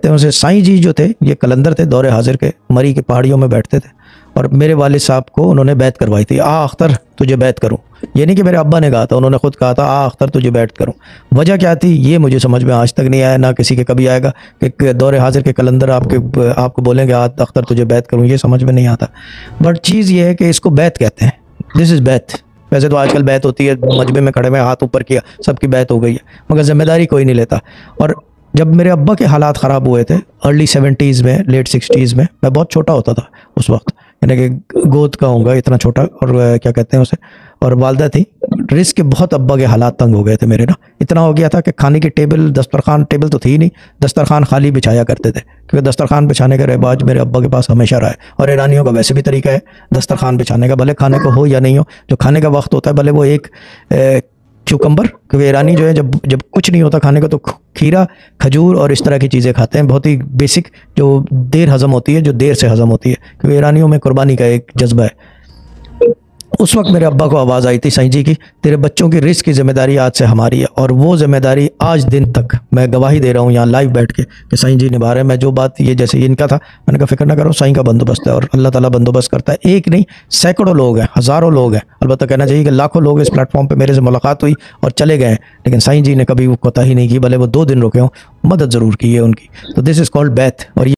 कहते हैं उसे, साईं जी जो थे ये कलंदर थे, दौरे हाजिर के, मरी के पहाड़ियों में बैठते थे और मेरे वालिद साहब को उन्होंने बैत करवाई थी, आ अख्तर तुझे बैत करूं। ये नहीं कि मेरे अब्बा ने कहा था, उन्होंने खुद कहा था आ अख्तर तुझे बैत करूं। वजह क्या थी ये मुझे समझ में आज तक नहीं आया, ना किसी के कभी आएगा कि दौरे हाजिर के कलंदर आपको बोलेंगे आ अख्तर तुझे बैत करूं, ये समझ में नहीं आता। बट चीज़ ये है कि इसको बैत कहते हैं, दिस इज़ बैत। वैसे तो आजकल बैत होती है मजबे में खड़े में हाथ ऊपर किया सबकी बैत हो गई है, मगर जिम्मेदारी कोई नहीं लेता। और जब मेरे अब्बा के हालात ख़राब हुए थे अर्ली 70s में, लेट 60s में, मैं बहुत छोटा होता था उस वक्त, यानी कि गोद का होऊंगा इतना छोटा, और क्या कहते हैं उसे, और वालदा थी। रिस्क के बहुत अब्बा के हालात तंग हो गए थे मेरे ना, इतना हो गया था कि खाने की टेबल, दस्तरखान, टेबल तो थी नहीं, दस्तरखान खाली बिछाया करते थे, क्योंकि दस्तरखान बिछाने का रिवाज मेरे अब्बा के पास हमेशा रहा है। और ईरानियों का वैसे भी तरीका है दस्तरखान बिछाने का, भले खाने को हो या नहीं हो, जो खाने का वक्त होता है भले वो एक क्यूकम्बर, क्योंकि ईरानी जो है जब जब कुछ नहीं होता खाने को तो खीरा, खजूर और इस तरह की चीज़ें खाते हैं, बहुत ही बेसिक, जो देर हज़म होती है, जो देर से हज़म होती है, क्योंकि ईरानियों में कुर्बानी का एक जज्बा है। उस वक्त मेरे अब्बा को आवाज़ आई थी साईं जी की, तेरे बच्चों की रिस्क की जिम्मेदारी आज से हमारी है। और वो जिम्मेदारी आज दिन तक मैं गवाही दे रहा हूँ यहाँ लाइव बैठ के कि साईं जी निभा रहे हैं। मैं जो बात, ये जैसे इनका था, मैंने कहा फिक्र ना करो, साईं का बंदोबस्त है और अल्लाह ताला बंदोबस्त करता है। एक नहीं सैकड़ों लोग हैं, हज़ारों लोग हैं, अलबत्ता कहना चाहिए कि लाखों लोग इस प्लेटफॉर्म पर मेरे से मुलाकात हुई और चले गए हैं, लेकिन साईं जी ने कभी वो कोताही नहीं की, भले वो 2 दिन रुके हों, मदद ज़रूर की है उनकी। तो दिस इज़ कॉल्ड बैत। और